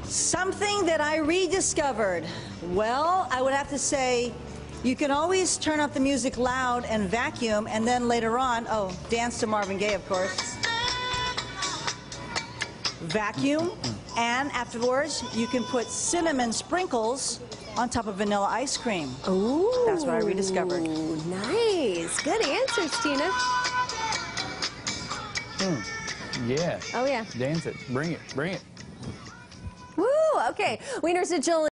Something that I rediscovered. Well, I would have to say you can always turn up the music loud and vacuum, and then later on, dance to Marvin Gaye, of course. Vacuum, and afterwards, you can put cinnamon sprinkles on top of vanilla ice cream. Ooh. That's what I rediscovered. Nice. Good answers, Tina. Yeah. Oh, yeah. Dance it. Bring it. Bring it. Woo. Okay. Wieners and Jill.